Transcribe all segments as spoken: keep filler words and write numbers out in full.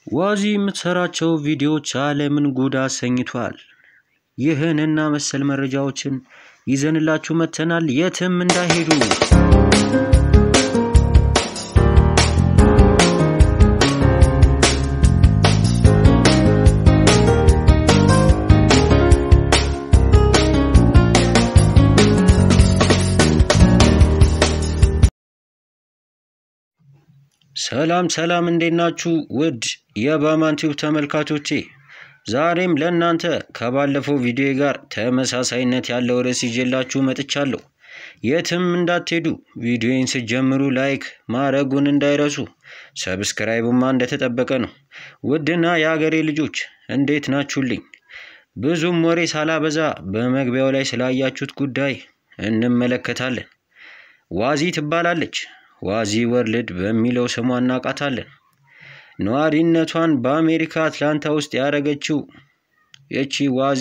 ዋዚ የምትሰራቸው ቪዲዮዎች ዓለምን ጉድ አሰኝቷል። ይህንና መሰል መረጃዎችን ይዘንላችሁ መተናል። የትም እንዳይሄዱ። ሰላም ሰላም እንዴናችሁ ውድ የባማንቲው ተመልካቾቼ ዛሬም ለእናንተ ከባለፈው ቪዲዮ ጋር ተመሳሳይነት ያለው ርዕስ ይዤላችሁ መጥቻለሁ። የትም እንዳትሄዱ። ቪዲዮውን ሲጀምሩ ላይክ ማድረጉን እንዳይረሱ፣ ሰብስክራይብማ እንደተጠበቀ ነው። ውድና የሀገሬ ልጆች እንዴት ናችሁልኝ? ብዙም ወሬ ሳላበዛ በመግቢያው ላይ ስላያችሁት ጉዳይ እንመለከታለን። ዋዚ ትባላለች። ዋዚ ወርልድ በሚለው ስሟ እናቃታለን። ነዋሪነቷን በአሜሪካ አትላንታ ውስጥ ያደረገችው የቺ ዋዚ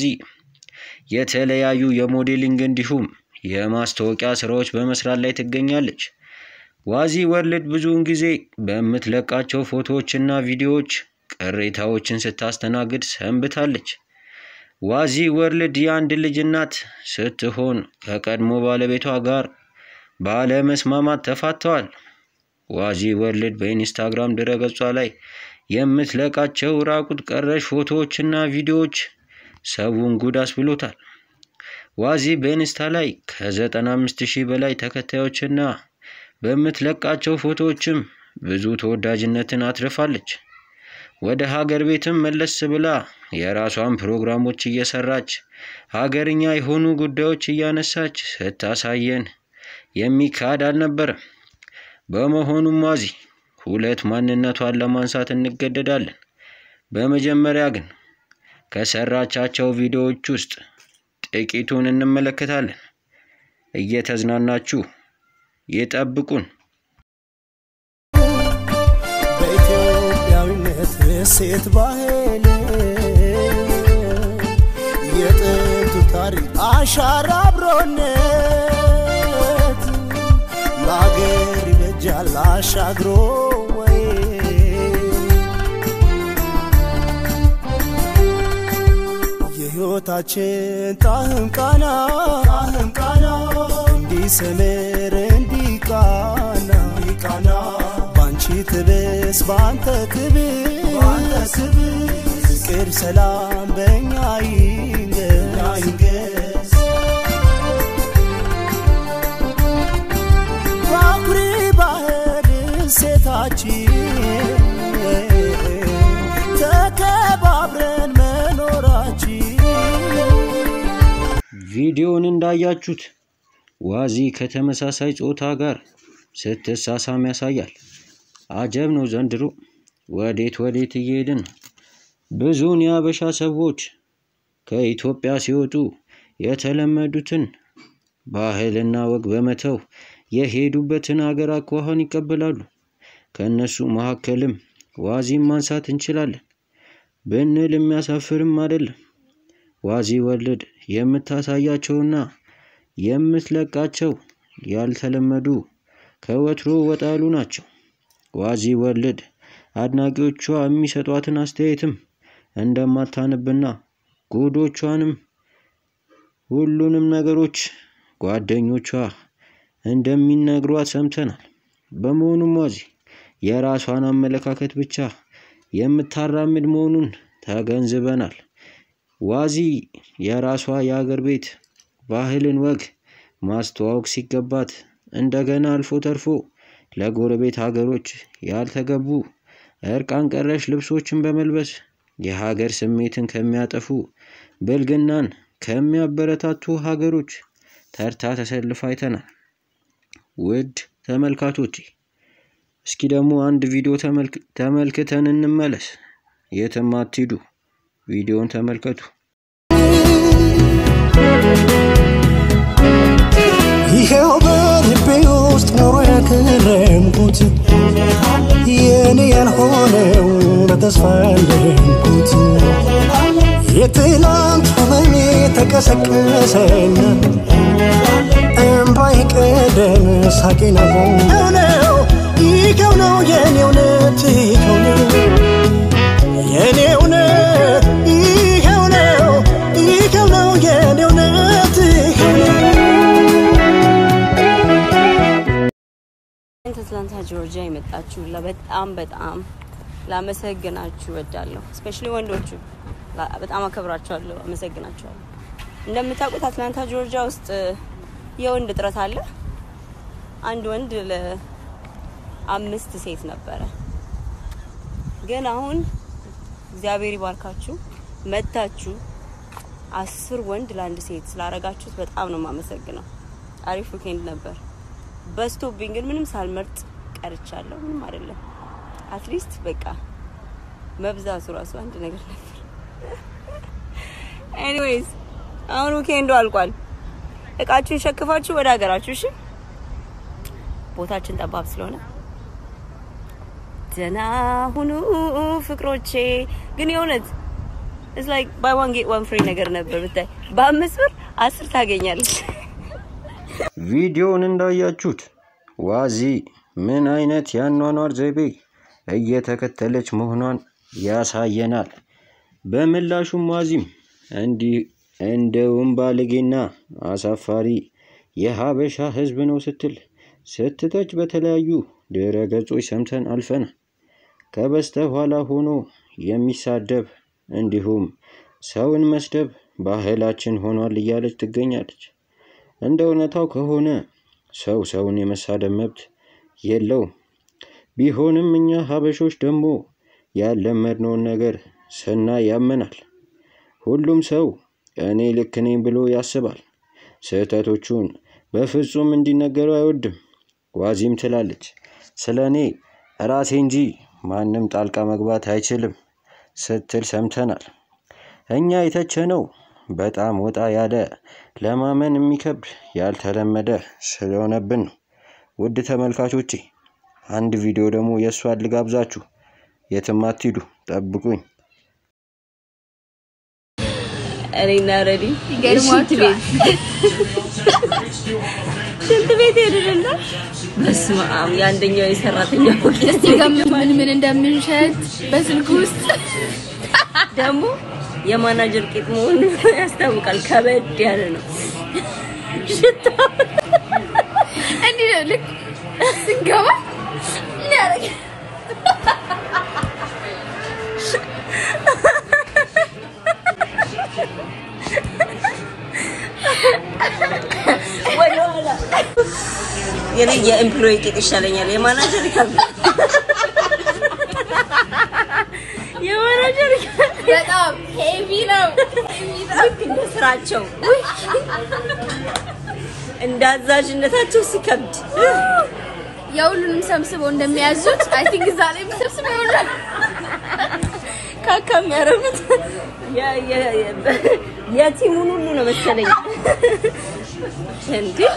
የተለያዩ የሞዴሊንግ እንዲሁም የማስታወቂያ ስራዎች በመስራት ላይ ትገኛለች። ዋዚ ወርልድ ብዙውን ጊዜ በመትለቃቸው ፎቶዎችና ቪዲዮዎች ቅሬታዎችን ስታስተናግድ ሰንብታለች። ዋዚ ወርልድ የአንድ ልጅ እናት ስትሆን ከቀድሞ ባለቤቷ ጋር ባለመስማማት ተፋተዋል። ዋዚ ወርልድ በኢንስታግራም ድረገጿ ላይ የምትለቃቸው ራቁት ቀረሽ ፎቶዎችና ቪዲዮዎች ሰውን ጉድ አስብሎታል። ዋዚ በኢንስታ ላይ ከዘጠና አምስት ሺህ በላይ ተከታዮችና በምትለቃቸው ፎቶዎችም ብዙ ተወዳጅነትን አትርፋለች። ወደ ሀገር ቤትም መለስ ብላ የራሷን ፕሮግራሞች እየሰራች ሀገርኛ የሆኑ ጉዳዮች እያነሳች ስታሳየን የሚካድ አልነበረም። በመሆኑም ዋዚ ሁለት ማንነቷን ለማንሳት እንገደዳለን። በመጀመሪያ ግን ከሰራቻቸው ቪዲዮዎች ውስጥ ጥቂቱን እንመለከታለን። እየተዝናናችሁ ይጠብቁን። በኢትዮጵያዊነት ሴት ባህል የጥንቱ ታሪክ አሻራ አብሮነት ላገር ይበጃል አሻግሮ ወይ የሕይወታችን ጣዕም ቃና ጣዕም ቃና እንዲሰምር እንዲቃና እንዲቃና ባንቺ ትብስ ባንተ ትብስ ባንተ ትብስ ፍቅር ሰላም በእኛ ይንገስ ተከባብረን መኖራችን። ቪዲዮውን እንዳያችሁት ዋዚ ከተመሳሳይ ጾታ ጋር ስትሳሳም ያሳያል። አጀብ ነው ዘንድሮ። ወዴት ወዴት እየሄድን? ብዙውን የአበሻ ሰዎች ከኢትዮጵያ ሲወጡ የተለመዱትን ባህልና ወግ በመተው የሄዱበትን ሀገር አኳኋን ይቀበላሉ። ከነሱ መካከልም ዋዚን ማንሳት እንችላለን ብንል የሚያሳፍርም አይደለም። ዋዚ ወርልድ የምታሳያቸውና የምትለቃቸው ያልተለመዱ ከወትሮ ወጣ ያሉ ናቸው። ዋዚ ወርልድ አድናቂዎቿ የሚሰጧትን አስተያየትም እንደማታነብና ጉዶቿንም ሁሉንም ነገሮች ጓደኞቿ እንደሚነግሯት ሰምተናል። በመሆኑም ዋዚ የራሷን አመለካከት ብቻ የምታራምድ መሆኑን ተገንዝበናል። ዋዚ የራሷ የሀገር ቤት ባህልን ወግ ማስተዋወቅ ሲገባት እንደገና አልፎ ተርፎ ለጎረቤት ሀገሮች ያልተገቡ እርቃን ቀረሽ ልብሶችን በመልበስ የሀገር ስሜትን ከሚያጠፉ ብልግናን ከሚያበረታቱ ሀገሮች ተርታ ተሰልፋ አይተናል። ውድ ተመልካቾቼ እስኪ ደግሞ አንድ ቪዲዮ ተመልክተን እንመለስ። የትም አትሂዱ። ቪዲዮውን ተመልከቱ። ይሄው በልቤ ውስጥ ኖሮ ያከረምኩት የኔ ያልሆነው በተስፋ ያለምኩት የትናንት ህመሜ ተቀሰቀሰና እምባይ ቀደም ሳቂና ነው ይኸው ነው የኔው ነት ይኸው ነው ከአትላንታ ጆርጂያ የመጣችሁ ለበጣም በጣም ላመሰግናችሁ ወዳለሁ ስፔሻሊ ወንዶቹ በጣም አከብራችኋለሁ አመሰግናችኋለሁ እንደምታውቁት አትላንታ ጆርጂያ ውስጥ የወንድ ጥረት አለ አንድ ወንድ ለአምስት ሴት ነበረ ግን አሁን እግዚአብሔር ይባርካችሁ መጣችሁ አስር ወንድ ለአንድ ሴት ስላረጋችሁት በጣም ነው ማመሰግነው አሪፍ ዊኬንድ ነበር በስቶብኝ ግን ምንም ሳልመርጥ ቀርቻለሁ ምንም አይደለም አትሊስት በቃ መብዛቱ ራሱ አንድ ነገር ነበር ኤኒዌይስ አሁን ዊኬንዱ አልቋል እቃችሁን ሸክፋችሁ ወደ ሀገራችሁ እሺ ቦታችን ጠባብ ስለሆነ ደህና ሁኑ ፍቅሮቼ ግን የሆነት it's like buy one get one free ነገር ነበር ብታይ በአምስት ብር አስር ታገኛለሽ ቪዲዮውን እንዳያችሁት ዋዚ ምን አይነት ያኗኗር ዘይቤ እየተከተለች መሆኗን ያሳየናል በመላሹም ዋዚም እንዲህ እንደውም ባለጌና አሳፋሪ የሀበሻ ህዝብ ነው ስትል ስትተች በተለያዩ ድረገጾች ሰምተን አልፈናል ከበስተኋላ ሆኖ የሚሳደብ እንዲሁም ሰውን መስደብ ባህላችን ሆኗል እያለች ትገኛለች እንደውነታው ከሆነ ሰው ሰውን የመሳደብ መብት የለውም ቢሆንም እኛ ሀበሾች ደግሞ ያለመድነውን ነገር ስናይ ያመናል ሁሉም ሰው እኔ ልክ ነኝ ብሎ ያስባል ስህተቶቹን በፍጹም እንዲነገሩ አይወድም ዋዚም ትላለች ስለኔ ራሴ እንጂ ማንም ጣልቃ መግባት አይችልም ስትል ሰምተናል እኛ የተቸነው በጣም ወጣ ያለ ለማመን የሚከብድ ያልተለመደ ስለሆነብን ነው ውድ ተመልካቾቼ አንድ ቪዲዮ ደግሞ የሷን ልጋብዛችሁ የትም አትሂዱ ጠብቁኝ እኔና ረዲ ሽንት ቤት ሽንት ቤት ሄደንና በስመ አብ ያንደኛው የሰራተኛ ፎቅ ምን ምን እንደምንሸት በስልክ ውስጥ ደግሞ የማናጀር ቂጥ መሆኑ ያስታውቃል ከበድ ያለ ነው ሽታው እንዴ ልክ ስንገባ ያረግ ወላላ የኔ የኤምፕሎይ ቂጥ ይሻለኛል የማናጀር ይካል የማናጀር በጣም ሄቪ ነው ልክ እንደ ስራቸው እንዳዛዥነታቸው ሲከብድ የሁሉንም ሰብስበው እንደሚያዙት አይ ቲንክ ዛሬ ሰብስበው ይሆናል ካካም ያረጉት ያ ያ የቲሙን ሁሉ ነው መሰለኝ እንዴ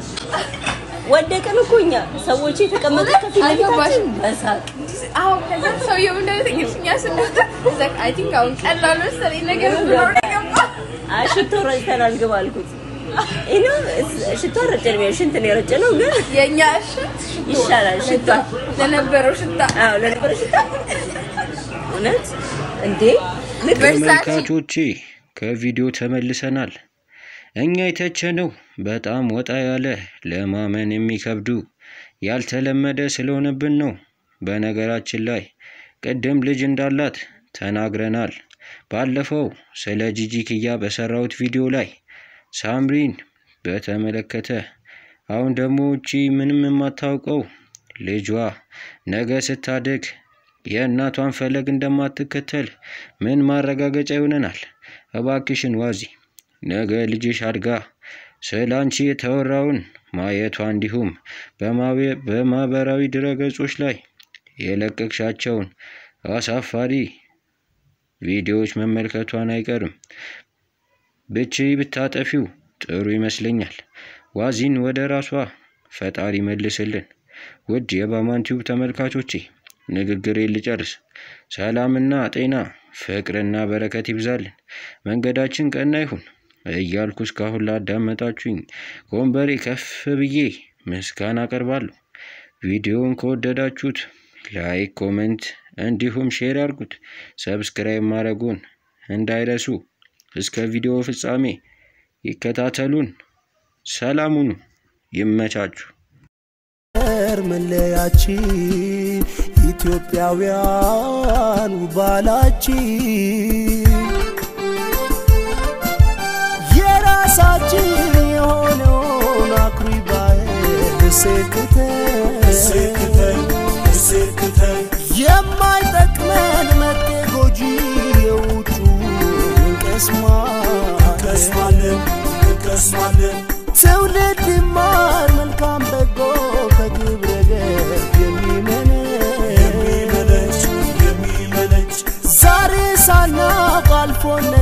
ወደቀን እኮኛ ሰዎች የተቀመጡት ከፊት ለፊታችን በሳቅ አው ከዛ ሰው የምንደረግኛ ስንወጣ ዘክ አይ ቲንክ አሁን ቀላል መሰለኝ ነገር ነው ገባ አሽቶ ረጭተናል ግባልኩት ኢኖ ሽቶ ረጨን ነው ሽንት ነው ረጨነው ግን የኛ ሽንት ይሻላል ሽታ ለነበረው ሽታ አው ለነበረው ሽታ እውነት እንዴ ተመልካቾቼ ከቪዲዮ ተመልሰናል እኛ የተቸነው በጣም ወጣ ያለ ለማመን የሚከብዱ ያልተለመደ ስለሆነብን ነው በነገራችን ላይ ቀደም ልጅ እንዳላት ተናግረናል ባለፈው ስለ ጂጂ ኪያ በሰራውት ቪዲዮ ላይ ሳምሪን በተመለከተ አሁን ደግሞ እቺ ምንም የማታውቀው ልጇ ነገ ስታድግ የእናቷን ፈለግ እንደማትከተል ምን ማረጋገጫ ይሆነናል እባክሽን ዋዚ ነገ ልጅሽ አድጋ ስላንቺ የተወራውን ማየቷ እንዲሁም በማህበራዊ ድረገጾች ላይ የለቀቅሻቸውን አሳፋሪ ቪዲዮዎች መመልከቷን አይቀርም ብቻ ብታጠፊው ጥሩ ይመስለኛል ዋዚን ወደ ራሷ ፈጣሪ መልስልን ውድ የባማን ቲዩብ ተመልካቾቼ ንግግሬን ልጨርስ ሰላምና ጤና ፍቅርና በረከት ይብዛልን መንገዳችን ቀና ይሁን እያልኩ እስካሁን ላዳመጣችሁኝ ኮምበሬ ከፍ ብዬ ምስጋና አቀርባለሁ ቪዲዮውን ከወደዳችሁት ላይክ ኮሜንት እንዲሁም ሼር አድርጉት ሰብስክራይብ ማድረጉን እንዳይረሱ እስከ ቪዲዮ ፍጻሜ ይከታተሉን ሰላም ሁኑ ይመቻችሁ ዘር መለያችን ኢትዮጵያውያን ውባላችን የራሳችን የሆነውን አኩሪ ባህል እሴትተን እሴትተን የማይጠቅመን መጤ ጎጂ የውጩን እንቀስማለን እንቀስማለን ትውልድ ይማር መልካም በጎ ከግብረ ገብ የሚመነጭ የሚመነጭ ዛሬ ሳናውቅ አልፎን